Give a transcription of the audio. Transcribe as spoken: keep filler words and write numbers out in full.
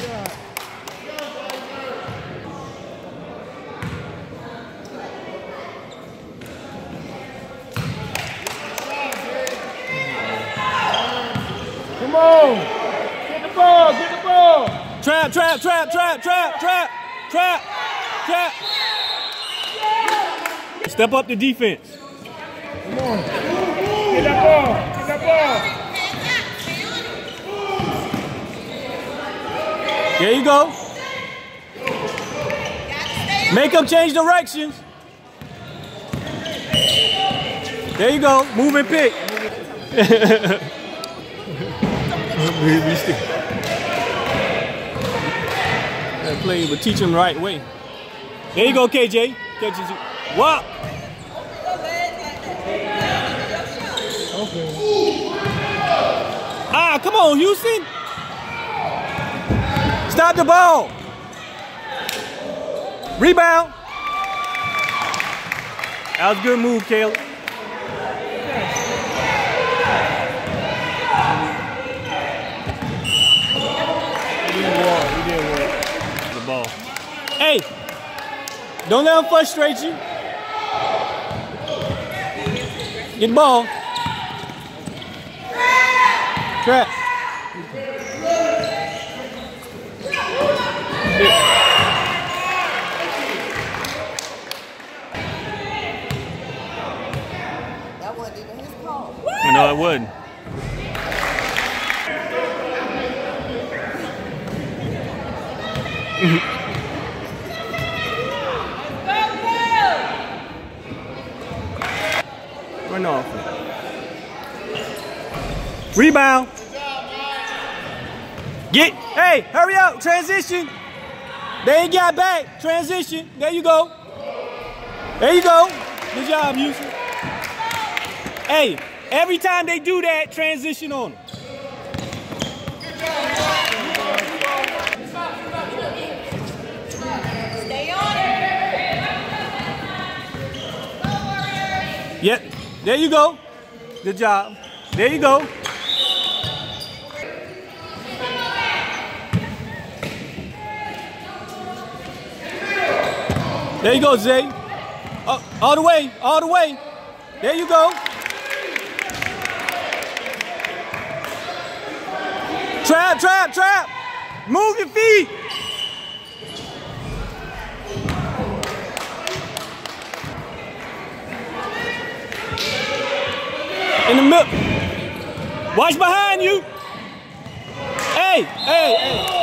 Come on! Get the ball! Get the ball! Trap! Trap! Trap! Trap! Trap! Trap! Trap! Trap! Step up the defense. Come on! Get that ball! Get that ball! There you go. Make them change directions. There you go. Move and pick. Gotta play, but teach them the right way. There you go, K J. Catches you. Walk. Okay. Ah, come on, Houston. Stop the ball. Rebound. That was a good move, Caleb. He didn't walk. He didn't walk. The ball. Hey, don't let them frustrate you. Get the ball. Trap. That wasn't even his call. No, it wouldn't. Run off. Rebound. Get, hey, hurry up, transition. They ain't got back, transition. There you go. There you go. Good job, Houston. Hey, every time they do that, transition on them. Stay on it. Yep, there you go. Good job. There you go. There you go, Zay. All, all the way, all the way. There you go. Trap, trap, trap. Move your feet. In the middle. Watch behind you. Hey, hey, hey.